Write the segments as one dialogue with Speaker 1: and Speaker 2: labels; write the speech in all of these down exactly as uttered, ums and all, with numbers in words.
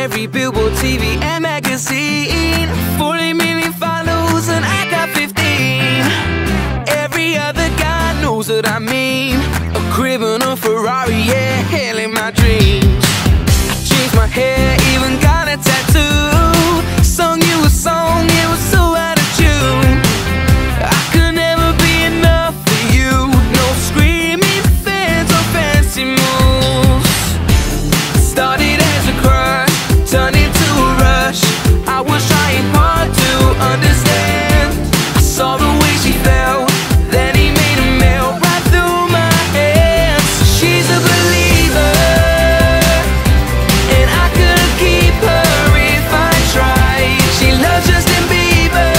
Speaker 1: every billboard, T V and magazine. Forty million followers and I got fifteen. Every other guy knows what I mean. A crib and a Ferrari, yeah, hell in my dreams. I changed my hair, even got a tattoo. Sung you a song, it was so out of tune. I could never be enough for you. No screaming fans or fancy moves. Started as a crush, turned into a rush. I was trying hard to understand. I saw the way she felt, then he made a melt right through my hands. She's a believer, and I couldn't keep her if I tried. She loves Justin Bieber,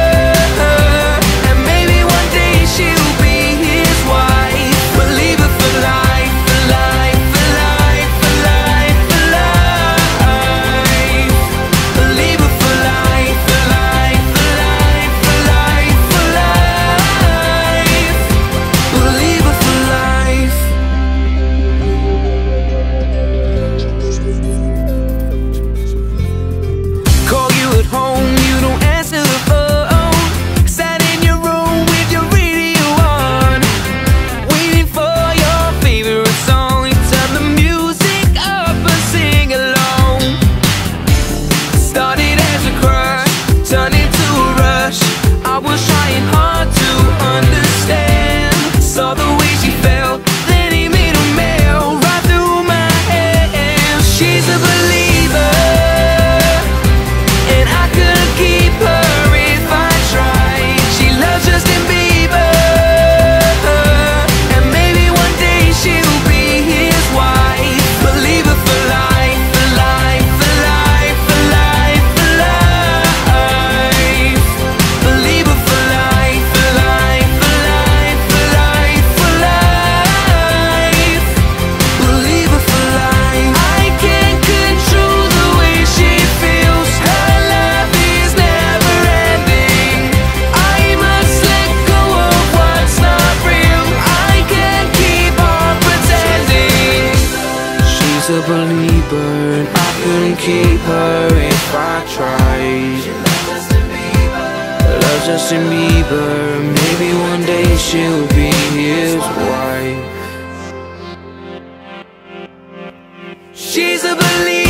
Speaker 1: and maybe one day she'll be his wife. Believer for life, for life, for life, for life, for life. Believer for life, for life, for life, for life, for life. Believer for life. Call you at home, you don't answer the phone. Sat in your room with your radio on, waiting for your favorite song. You turn the music up and sing along. Started as a crush, turned into a rush. I was trying hard to understand. Saw the way she felt, then he made a melt right through my hands. She's a believer, and I couldn't keep her if I tried. She loves Justin Bieber, and maybe one day she'll be his wife. Believer for life, for life, for life, for life, for life. Believer for life, for life, for life, for life, for life. Believer for life. I can't control the way she feels. Her love is never ending. I must let go of what's not real. I can't keep on pretending. She's a believer, and I couldn't keep her if I tried. Loves Justin Bieber, maybe one day she'll be his wife. She's a believer.